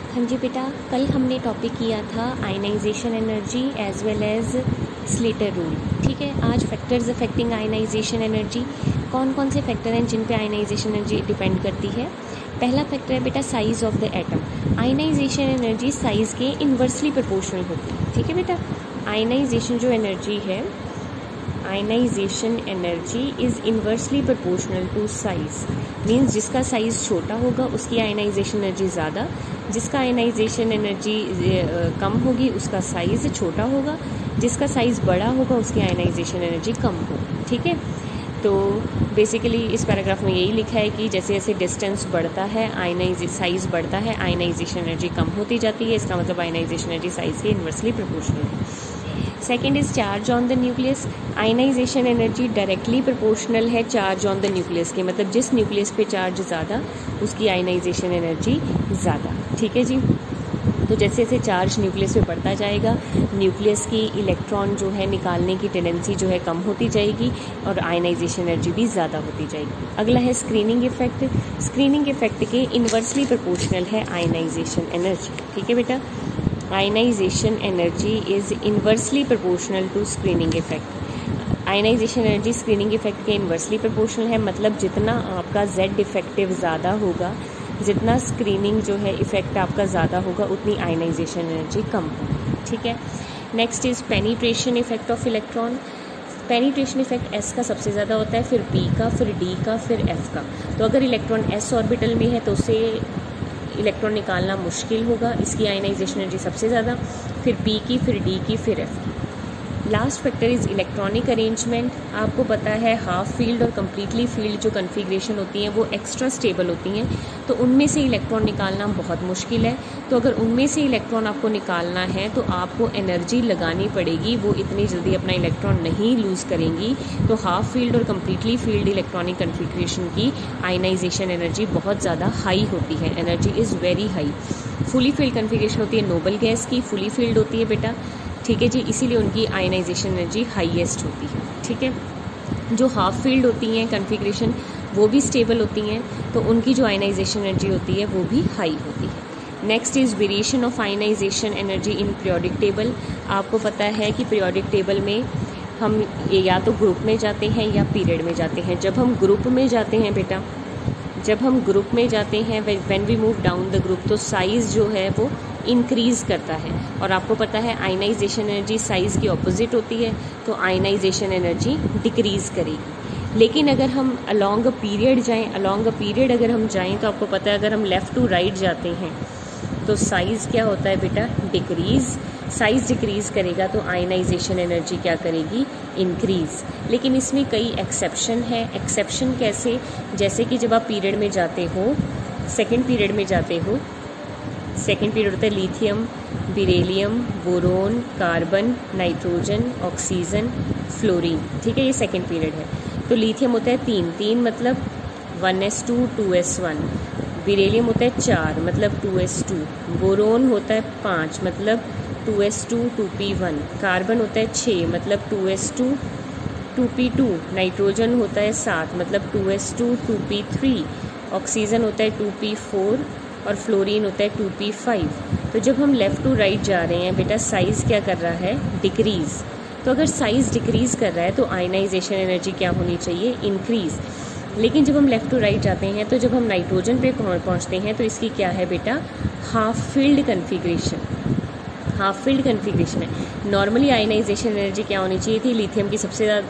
हाँ जी बेटा, कल हमने टॉपिक किया था ionisation energy as well as Slater rule. ठीक है, आज फैक्टर्स अफेक्टिंग आयनाइजेशन एनर्जी। कौन कौन से फैक्टर हैं जिन पे आयनाइजेशन एनर्जी डिपेंड करती है। पहला फैक्टर है बेटा size of the atom. Ionisation energy size के इन्वर्सली प्रोपोर्शनल होती है। ठीक है बेटा, आयनाइजेशन जो एनर्जी है, ionisation energy is inversely proportional to size. Means जिसका साइज छोटा होगा उसकी आयनाइजेशन एनर्जी ज़्यादा, जिसका आयनाइजेशन एनर्जी कम होगी उसका साइज छोटा होगा, जिसका साइज बड़ा होगा उसकी आयनाइजेशन एनर्जी कम होगी। ठीक है, तो बेसिकली इस पैराग्राफ में यही लिखा है कि जैसे जैसे डिस्टेंस बढ़ता है साइज बढ़ता है, आयनाइजेशन एनर्जी कम होती जाती है। इसका मतलब आयनाइजेशन एनर्जी साइज के इन्वर्सली प्रोपोर्शनल है। Second is charge on the nucleus. Ionisation energy directly proportional है चार्ज ऑन द न्यूक्लियस के, मतलब जिस न्यूक्लियस पे चार्ज ज़्यादा उसकी आयनाइजेशन एनर्जी ज़्यादा। ठीक है जी, तो जैसे जैसे चार्ज न्यूक्लियस पे बढ़ता जाएगा, न्यूक्लियस की इलेक्ट्रॉन जो है निकालने की टेंडेंसी जो है कम होती जाएगी और आयनाइजेशन एनर्जी भी ज़्यादा होती जाएगी। अगला है स्क्रीनिंग इफेक्ट। स्क्रीनिंग इफेक्ट के इन्वर्सली प्रोपोर्शनल है आयनाइजेशन एनर्जी। ठीक है बेटा, ionisation energy is inversely proportional to screening effect. Ionisation energy screening effect के इन्वर्सली प्रोपोर्शनल है, मतलब जितना आपका जेड इफेक्टिव ज़्यादा होगा, जितना स्क्रीनिंग जो है इफेक्ट आपका ज़्यादा होगा, उतनी आयनाइजेशन एनर्जी कम होगी। ठीक है, next is penetration effect of electron. Penetration effect S का सबसे ज़्यादा होता है, फिर पी का, फिर डी का, फिर एफ का। तो अगर इलेक्ट्रॉन एस ऑर्बिटल में है तो उसे इलेक्ट्रॉन निकालना मुश्किल होगा, इसकी आयनाइजेशन एनर्जी सबसे ज़्यादा, फिर पी की, फिर डी की, फिर एफ की। Last factor is electronic arrangement. आपको पता है हाफ फील्ड और कम्प्लीटली फील्ड जो कन्फिग्रेशन होती हैं वो एक्स्ट्रा स्टेबल होती हैं, तो उनमें से इलेक्ट्रॉन निकालना बहुत मुश्किल है। तो अगर उनमें से इलेक्ट्रॉन आपको निकालना है तो आपको एनर्जी लगानी पड़ेगी, वो इतनी जल्दी अपना इलेक्ट्रॉन नहीं लूज़ करेंगी। तो हाफ फील्ड और कम्प्लीटली फील्ड इलेक्ट्रॉनिक कन्फिग्रेशन की आयनाइजेशन एनर्जी बहुत ज़्यादा हाई होती है, energy is very high. Fully filled configuration होती है नोबल गैस की, फुली फील्ड होती है बेटा। ठीक है जी, इसीलिए उनकी आयनाइजेशन एनर्जी हाईएस्ट होती है। ठीक है, जो हाफ फील्ड होती हैं कन्फिग्रेशन वो भी स्टेबल होती हैं, तो उनकी जो आयनाइजेशन एनर्जी होती है वो भी हाई होती है। Next is variation of ionisation energy in periodic table. आपको पता है कि पीरियोडिक टेबल में हम या तो ग्रुप में जाते हैं या पीरियड में जाते हैं। जब हम ग्रुप में जाते हैं बेटा, जब हम ग्रुप में जाते हैं, when we move down the group, तो साइज़ जो है वो इंक्रीज़ करता है। और आपको पता है आयनाइजेशन एनर्जी साइज़ की ऑपोजिट होती है, तो आयनाइजेशन एनर्जी डिक्रीज़ करेगी। लेकिन अगर हम अलोंग अ पीरियड जाएं, अलोंग अ पीरियड अगर हम जाएं तो आपको पता है अगर हम लेफ़्ट टू राइट जाते हैं तो साइज़ क्या होता है बेटा, डिक्रीज़। साइज़ डिक्रीज़ करेगा तो आयनाइजेशन एनर्जी क्या करेगी, इंक्रीज़। लेकिन इसमें कई एक्सेप्शन है। एक्सेप्शन कैसे, जैसे कि जब आप पीरियड में जाते हो, सेकेंड पीरियड में जाते हो, सेकेंड पीरियड होता है lithium, beryllium, boron, carbon, nitrogen, oxygen, fluorine. ठीक है, ये सेकेंड पीरियड है। तो लिथियम होता है 3 मतलब 1s2 2s1, बेरिलियम होता है 4 मतलब 2s2, बोरोन होता है 5 मतलब 2s2 2p1, कार्बन होता है 6 मतलब 2s2 2p2, नाइट्रोजन होता है 7 मतलब 2s2 2p3, ऑक्सीजन होता है 2p4 और फ्लोरीन होता है 2p5। तो जब हम लेफ़्ट टू राइट जा रहे हैं बेटा, साइज़ क्या कर रहा है, डिक्रीज़। तो अगर साइज़ डिक्रीज़ कर रहा है तो आयनाइजेशन एनर्जी क्या होनी चाहिए, इंक्रीज़। लेकिन जब हम लेफ़्ट टू राइट जाते हैं, तो जब हम नाइट्रोजन पे पहुंचते हैं तो इसकी क्या है बेटा, half filled configuration. Half filled configuration है। नॉर्मली आयनाइजेशन एनर्जी क्या होनी चाहिए थी, लिथियम की सबसे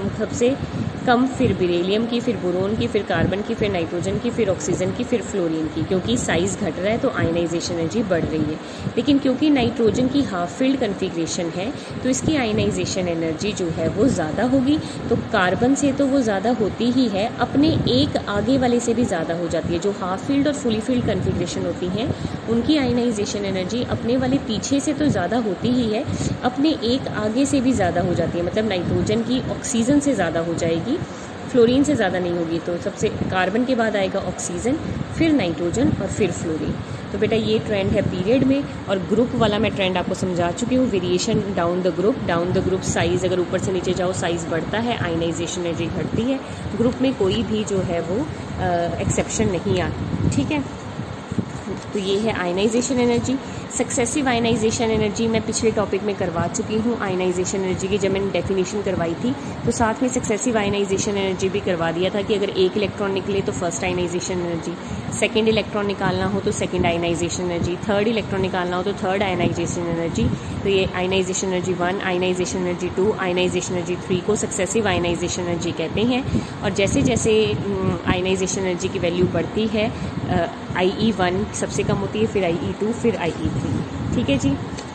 कम, फिर बेरिलियम की, फिर बोरोन की, फिर कार्बन की, फिर नाइट्रोजन की, फिर ऑक्सीजन की, फिर फ्लोरीन की, क्योंकि साइज़ घट रहा है तो आयनाइजेशन एनर्जी बढ़ रही है। लेकिन क्योंकि नाइट्रोजन की हाफ फील्ड कन्फिग्रेशन है तो इसकी आयनाइजेशन एनर्जी जो है वो ज़्यादा होगी। तो कार्बन से तो वो ज़्यादा होती ही है, अपने एक आगे वाले से भी ज़्यादा हो जाती है। जो हाफ फील्ड और फुली फील्ड कन्फिग्रेशन होती हैं उनकी आयनाइजेशन एनर्जी अपने वाले पीछे से तो ज़्यादा होती ही है, अपने एक आगे से भी ज़्यादा हो जाती है। मतलब नाइट्रोजन की ऑक्सीजन से ज़्यादा हो जाएगी, फ्लोरीन से ज़्यादा नहीं होगी। तो सबसे कार्बन के बाद आएगा ऑक्सीजन, फिर नाइट्रोजन और फिर फ्लोरीन। तो बेटा ये ट्रेंड है पीरियड में, और ग्रुप वाला मैं ट्रेंड आपको समझा चुकी हूँ। Variation down the group size, अगर ऊपर से नीचे जाओ साइज़ बढ़ता है, आयनाइजेशन एनर्जी घटती है। ग्रुप में कोई भी जो है वो एक्सेप्शन नहीं आती। ठीक है, तो ये है ionisation energy. Successive ionisation energy मैं पिछले टॉपिक में करवा चुकी हूँ। आयनाइजेशन एनर्जी की जब मैंने डेफिनेशन करवाई थी तो साथ में सक्सेसिव आयनाइजेशन एनर्जी भी करवा दिया था कि अगर एक इलेक्ट्रॉन निकले तो first ionisation energy, second electron निकालना हो तो second ionisation energy, third electron निकालना हो तो थर्ड आयनाइजेशन एनर्जी। तो ये ionisation energy 1, ionisation energy 2, ionisation energy 3 को सक्सेसिव आयनाइजेशन एनर्जी कहते हैं। और जैसे जैसे आयनाइजेशन एनर्जी की वैल्यू बढ़ती है, IE1 सबसे कम होती है, फिर IE2, फिर IE3। ठीक है जी।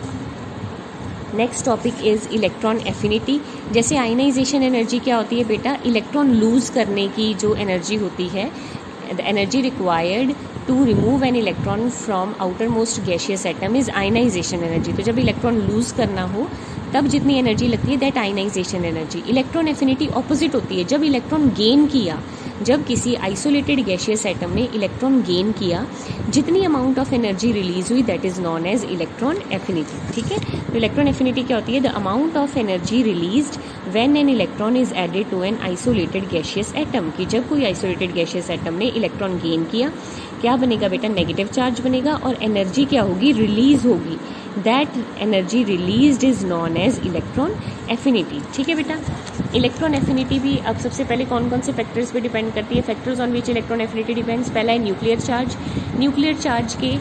Next topic is electron affinity. जैसे आयनाइजेशन एनर्जी क्या होती है बेटा, इलेक्ट्रॉन लूज करने की जो एनर्जी होती है, the energy required to remove an electron from outermost gaseous atom is ionisation energy. तो जब इलेक्ट्रॉन लूज करना हो तब जितनी एनर्जी लगती है that ionization energy. Electron affinity opposite होती है, जब इलेक्ट्रॉन गेन किया, जब किसी आइसोलेटेड गैशियस एटम ने इलेक्ट्रॉन गेन किया, जितनी अमाउंट ऑफ एनर्जी रिलीज हुई that is known as electron affinity. ठीक है, तो इलेक्ट्रॉन एफिनिटी क्या होती है, the amount of energy released when an electron is added to an isolated gaseous atom. कि जब कोई आइसोलेटेड गैशियस एटम ने इलेक्ट्रॉन गेन किया, क्या बनेगा बेटा, नेगेटिव चार्ज बनेगा और एनर्जी क्या होगी, रिलीज होगी। That energy released is known as electron affinity. ठीक है बेटा, इलेक्ट्रॉन एफिनिटी भी अब सबसे पहले कौन कौन से फैक्टर्स पे डिपेंड करती है, factors on which electron affinity depends. पहला है न्यूक्लियर चार्ज। न्यूक्लियर चार्ज के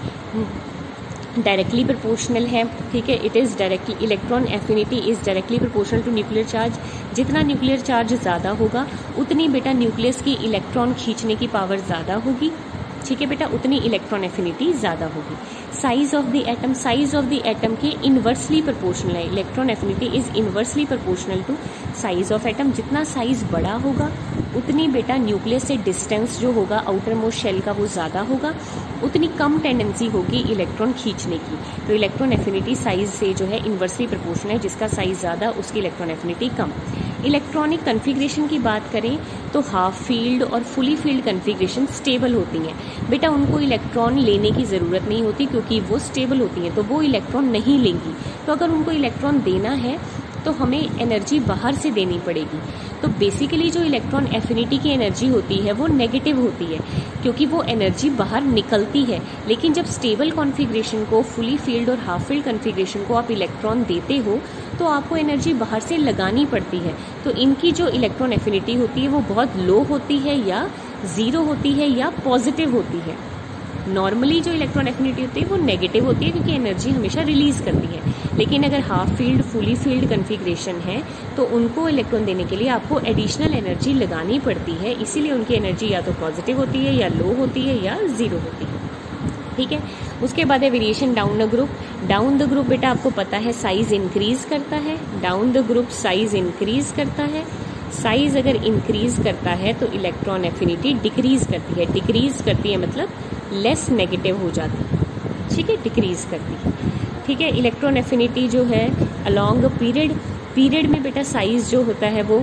डायरेक्टली प्रोपोर्शनल है। ठीक है, it is directly, electron affinity is directly proportional to nuclear charge. जितना न्यूक्लियर चार्ज ज़्यादा होगा उतनी बेटा न्यूक्लियस की इलेक्ट्रॉन खींचने की पावर ज़्यादा होगी। ठीक है बेटा, उतनी इलेक्ट्रॉन एफिनिटी ज़्यादा होगी। Size of the atom, size of the atom के इनवर्सली प्रोपोर्शनल है। Electron affinity is inversely proportional to size of atom. जितना साइज बड़ा होगा उतनी बेटा न्यूक्लियस से डिस्टेंस जो होगा आउटर मोस्ट शेल का वो ज़्यादा होगा, उतनी कम टेंडेंसी होगी इलेक्ट्रॉन खींचने की। तो इलेक्ट्रॉन एफिनिटी साइज से जो है इनवर्सली प्रोपोर्शनल है, जिसका साइज ज़्यादा उसकी इलेक्ट्रॉन एफिनिटी कम। इलेक्ट्रॉनिक कन्फिग्रेशन की बात करें तो हाफ फील्ड और फुली फील्ड कन्फिग्रेशन स्टेबल होती हैं। बेटा उनको इलेक्ट्रॉन लेने की ज़रूरत नहीं होती क्योंकि वो स्टेबल होती हैं, तो वो इलेक्ट्रॉन नहीं लेंगी। तो अगर उनको इलेक्ट्रॉन देना है तो हमें एनर्जी बाहर से देनी पड़ेगी। तो बेसिकली जो इलेक्ट्रॉन एफिनिटी की एनर्जी होती है वो नेगेटिव होती है क्योंकि वो एनर्जी बाहर निकलती है। लेकिन जब स्टेबल कॉन्फ़िगरेशन को, फुली फील्ड और हाफ फील्ड कॉन्फ़िगरेशन को आप इलेक्ट्रॉन देते हो तो आपको एनर्जी बाहर से लगानी पड़ती है। तो इनकी जो इलेक्ट्रॉन एफिनिटी होती है वो बहुत लो होती है या ज़ीरो होती है या पॉजिटिव होती है। नॉर्मली जो इलेक्ट्रॉन एफिनिटी होती है वो नेगेटिव होती है क्योंकि एनर्जी हमेशा रिलीज करती है। लेकिन अगर half filled, fully filled configuration है तो उनको इलेक्ट्रॉन देने के लिए आपको एडिशनल एनर्जी लगानी पड़ती है, इसीलिए उनकी एनर्जी या तो पॉजिटिव होती है या लो होती है या ज़ीरो होती है। ठीक है, उसके बाद है variation down the group. Down the group बेटा आपको पता है साइज इंक्रीज करता है। Down the group size increase करता है। साइज अगर इंक्रीज करता है तो इलेक्ट्रॉन एफिनिटी डिक्रीज करती है। डिक्रीज करती है मतलब लेस नेगेटिव हो जाती है। ठीक है, डिक्रीज करती है। ठीक है, इलेक्ट्रॉन एफिनिटी जो है अलोंग पीरियड, पीरियड में बेटा साइज जो होता है वो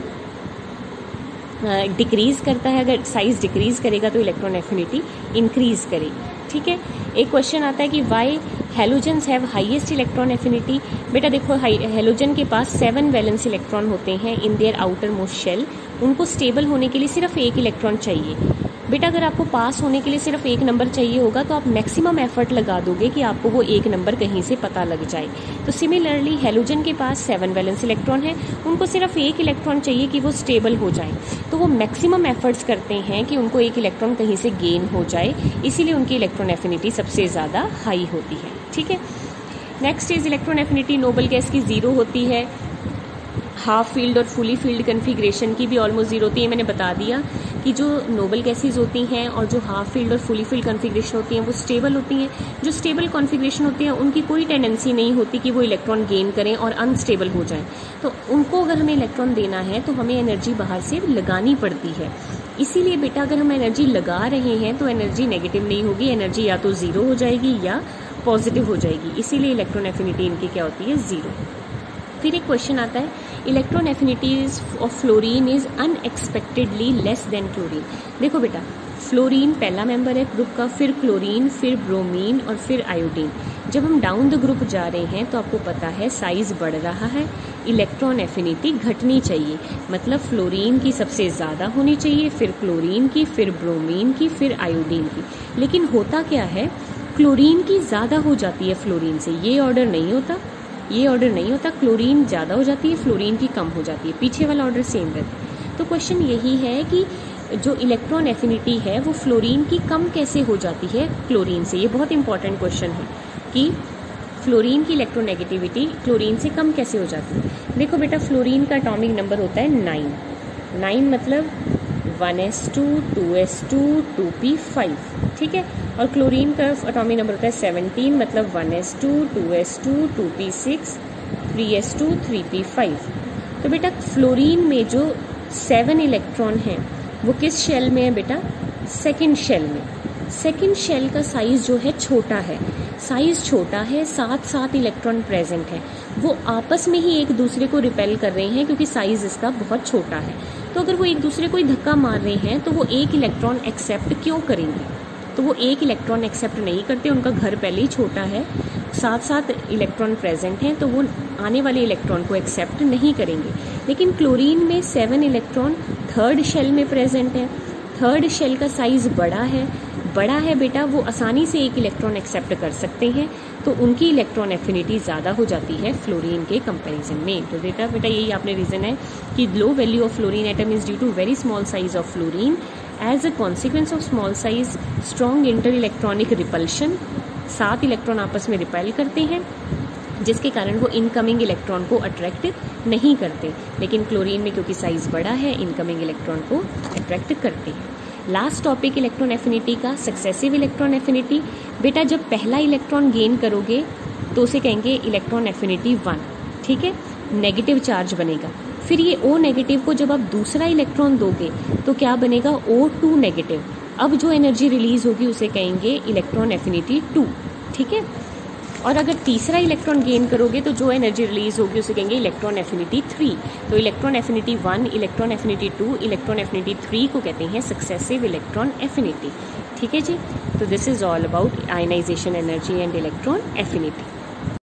डिक्रीज करता है। अगर साइज डिक्रीज करेगा तो इलेक्ट्रॉन एफिनिटी इंक्रीज करेगी। ठीक है, एक क्वेश्चन आता है कि why halogens have highest electron affinity. बेटा देखो, हेलोजन के पास 7 वैलेंस इलेक्ट्रॉन होते हैं in their outermost shell. उनको स्टेबल होने के लिए सिर्फ एक इलेक्ट्रॉन चाहिए। बेटा अगर आपको पास होने के लिए सिर्फ एक नंबर चाहिए होगा तो आप मैक्सिमम एफर्ट लगा दोगे कि आपको वो एक नंबर कहीं से पता लग जाए। तो सिमिलरली हेलोजन के पास 7 वैलेंस इलेक्ट्रॉन है, उनको सिर्फ एक इलेक्ट्रॉन चाहिए कि वो स्टेबल हो जाए, तो वो मैक्सिमम एफर्ट्स करते हैं कि उनको एक इलेक्ट्रॉन कहीं से गेन हो जाए, इसीलिए उनकी इलेक्ट्रॉन एफिनिटी सबसे ज़्यादा हाई होती है। ठीक है, next is electron affinity noble gas की 0 होती है। हाफ फील्ड और फुली फील्ड कन्फिग्रेशन की भी ऑलमोस्ट 0 होती है। मैंने बता दिया कि जो नोबल गैसेज होती हैं और जो हाफ फील्ड और फुली फील्ड कॉन्फ़िगरेशन होती हैं वो स्टेबल होती हैं। जो स्टेबल कॉन्फ़िगरेशन होती है उनकी कोई टेंडेंसी नहीं होती कि वो इलेक्ट्रॉन गेन करें और अनस्टेबल हो जाएं। तो उनको अगर हमें इलेक्ट्रॉन देना है तो हमें एनर्जी बाहर से लगानी पड़ती है। इसीलिए बेटा अगर हम एनर्जी लगा रहे हैं तो एनर्जी नेगेटिव नहीं होगी, एनर्जी या तो 0 हो जाएगी या पॉजिटिव हो जाएगी। इसीलिए इलेक्ट्रॉन एफिनिटी इनकी क्या होती है, 0। फिर एक क्वेश्चन आता है, electron affinities of fluorine is unexpectedly less than chlorine. देखो बेटा, फ्लोरीन पहला मेंबर है ग्रुप का, फिर क्लोरीन, फिर ब्रोमीन और फिर आयोडीन। जब हम डाउन द ग्रुप जा रहे हैं तो आपको पता है साइज बढ़ रहा है, इलेक्ट्रॉन एफिनिटी घटनी चाहिए। मतलब फ्लोरीन की सबसे ज़्यादा होनी चाहिए, फिर क्लोरीन की, फिर ब्रोमीन की, फिर आयोडीन की। लेकिन होता क्या है, क्लोरीन की ज़्यादा हो जाती है फ्लोरीन से, ये ऑर्डर नहीं होता, ये ऑर्डर नहीं होता, क्लोरीन ज़्यादा हो जाती है, फ्लोरीन की कम हो जाती है, पीछे वाला ऑर्डर सेम रहता है। तो क्वेश्चन यही है कि जो इलेक्ट्रॉन एफिनिटी है वो फ्लोरीन की कम कैसे हो जाती है क्लोरीन से। ये बहुत इंपॉर्टेंट क्वेश्चन है कि फ्लोरीन की इलेक्ट्रोनेगेटिविटी क्लोरीन से कम कैसे हो जाती है। देखो बेटा, फ्लोरीन का एटॉमिक नंबर होता है 9। 9 मतलब 1s2 2s2 2p5, ठीक है। और क्लोरीन का एटॉमिक नंबर होता है 17 मतलब 1s2 2s2 2p6 3s2 3p5। तो बेटा फ्लोरीन में जो 7 इलेक्ट्रॉन हैं वो किस शेल में है बेटा? सेकंड शेल में। सेकंड शेल का साइज जो है छोटा है, साइज छोटा है, 7 इलेक्ट्रॉन प्रेजेंट है, वो आपस में ही एक दूसरे को रिपेल कर रहे हैं क्योंकि साइज इसका बहुत छोटा है। तो अगर वो एक दूसरे को ही धक्का मार रहे हैं तो वो एक इलेक्ट्रॉन एक्सेप्ट क्यों करेंगे? तो वो एक इलेक्ट्रॉन एक्सेप्ट नहीं करते, उनका घर पहले ही छोटा है, 7 इलेक्ट्रॉन प्रेजेंट हैं, तो वो आने वाले इलेक्ट्रॉन को एक्सेप्ट नहीं करेंगे। लेकिन क्लोरीन में 7 इलेक्ट्रॉन थर्ड शेल में प्रेजेंट है, थर्ड शेल का साइज बड़ा है बेटा, वो आसानी से एक इलेक्ट्रॉन एक्सेप्ट कर सकते हैं, तो उनकी इलेक्ट्रॉन एफिनिटी ज़्यादा हो जाती है फ्लोरीन के कंपैरिजन में। तो बेटा यही आपने रीज़न है कि low value of fluorine atom is due to very small size of fluorine as a consequence of small size strong inter electronic repulsion. 7 electron आपस में रिपेल करते हैं जिसके कारण वो इनकमिंग इलेक्ट्रॉन को अट्रैक्ट नहीं करते, लेकिन क्लोरीन में क्योंकि साइज बड़ा है इनकमिंग इलेक्ट्रॉन को अट्रैक्ट करते हैं। लास्ट टॉपिक इलेक्ट्रॉन एफिनिटी का, सक्सेसिव इलेक्ट्रॉन एफिनिटी। बेटा जब पहला इलेक्ट्रॉन गेन करोगे तो उसे कहेंगे इलेक्ट्रॉन एफिनिटी 1, ठीक है, नेगेटिव चार्ज बनेगा। फिर ये O नेगेटिव को जब आप दूसरा इलेक्ट्रॉन दोगे तो क्या बनेगा? O2 negative. अब जो एनर्जी रिलीज होगी उसे कहेंगे इलेक्ट्रॉन एफिनिटी 2, ठीक है। और अगर तीसरा इलेक्ट्रॉन गेन करोगे तो जो एनर्जी रिलीज होगी उसे कहेंगे इलेक्ट्रॉन एफिनिटी 3। तो electron affinity 1, electron affinity 2, electron affinity 3 को कहते हैं सक्सेसिव इलेक्ट्रॉन एफिनिटी, ठीक है जी। तो this is all about ionization energy and electron affinity.